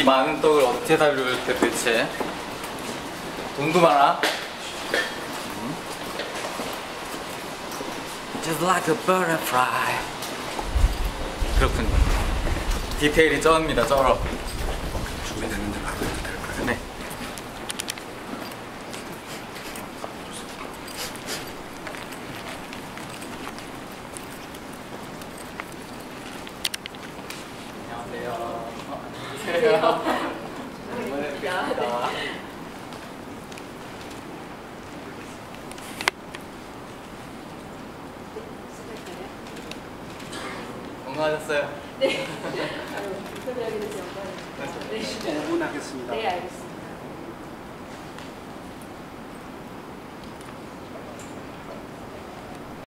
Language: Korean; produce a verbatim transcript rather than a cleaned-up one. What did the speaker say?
이 많은 떡을 어떻게 살려올까 대체? 돈도 많아? Just like a butterfly. 그렇군요. 디테일이 쩔입니다, 쩔어. 준비됐는데 바로 해도 될까요? 네. 안녕하세요. 안녕하세요. 오랜만에 뵙겠습니다. 건강하셨어요? 네. 인터뷰하게 돼서 영광입니다. 네. 오 분 하겠습니다. 네, 알겠습니다.